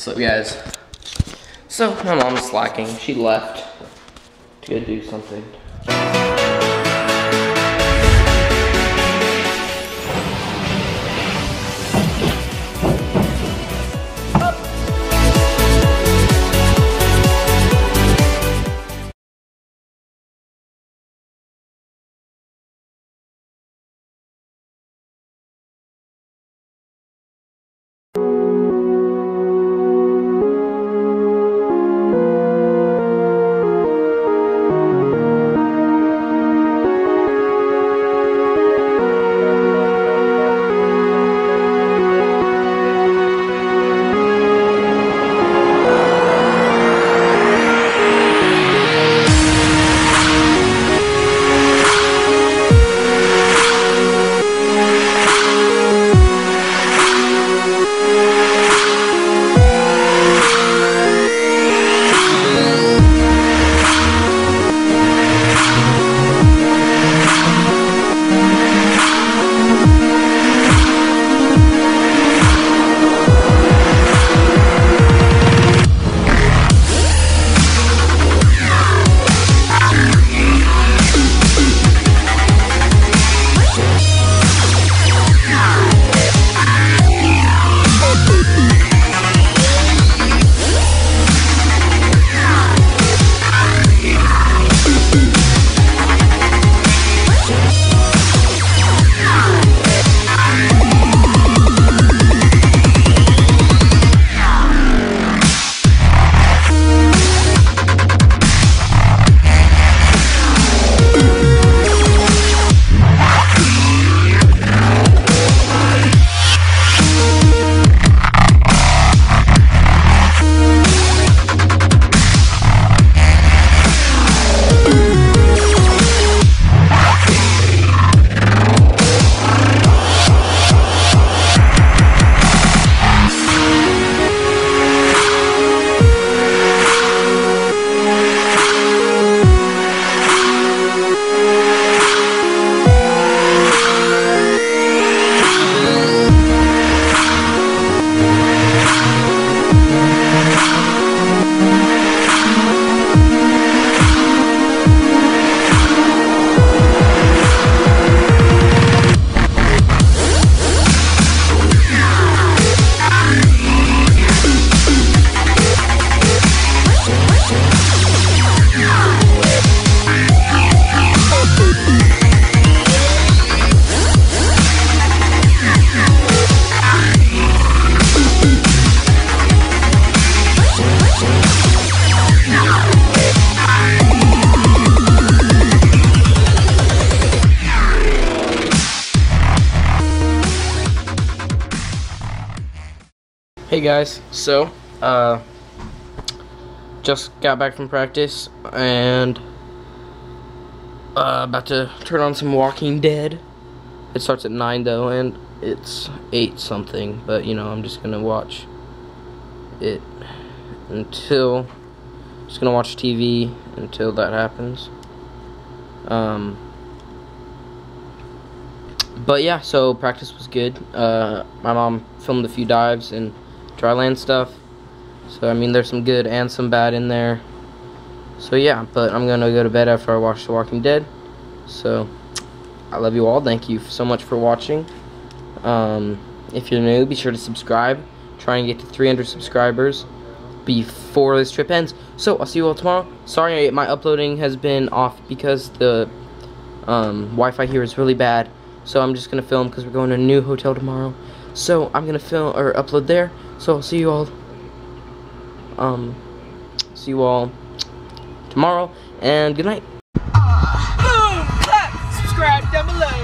What's up, guys? So, my mom's slacking. She left to go do something. Hey guys, so just got back from practice and about to turn on some Walking Dead. It starts at 9 though, and it's 8 something, but you know, I'm just gonna watch it until just gonna watch TV until that happens. But yeah, so practice was good. My mom filmed a few dives and dryland stuff, so I mean there's some good and some bad in there. So yeah, but I'm gonna go to bed after I watch The Walking Dead. So I love you all. Thank you so much for watching. If you're new, be sure to subscribe. Try and get to 300 subscribers before this trip ends. So I'll see you all tomorrow. Sorry my uploading has been off because the Wi-Fi here is really bad. So I'm just gonna film because we're going to a new hotel tomorrow. So I'm gonna film or upload there. So I'll see you all tomorrow, and good night. Boom! Subscribe down below.